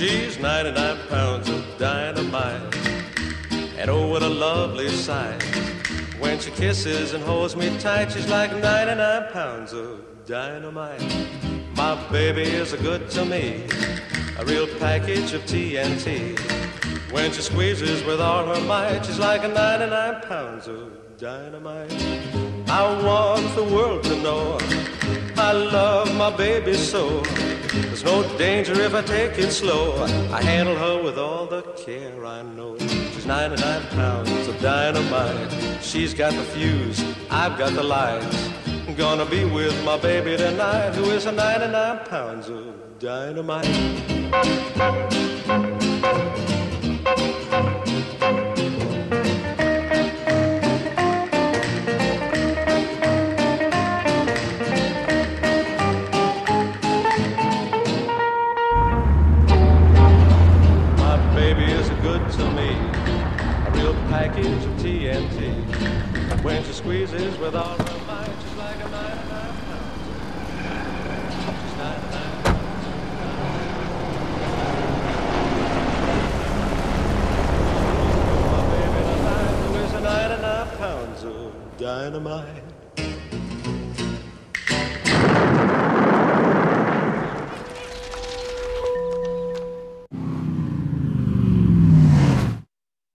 She's 99 pounds of dynamite, and oh, what a lovely sight. When she kisses and holds me tight, she's like 99 pounds of dynamite. My baby is good to me, a real package of TNT. When she squeezes with all her might, she's like 99 pounds of dynamite. I want the world to know I love my baby so. There's no danger if I take it slow. I handle her with all the care I know. She's 99 pounds of dynamite. She's got the fuse, I've got the lights. I'm gonna be with my baby tonight, who is 99 pounds of dynamite. To me, a real package of TNT. When she squeezes with all her might, she's like a 99 pounds. She's 99 pounds. My baby tonight, who is 99 pounds of dynamite.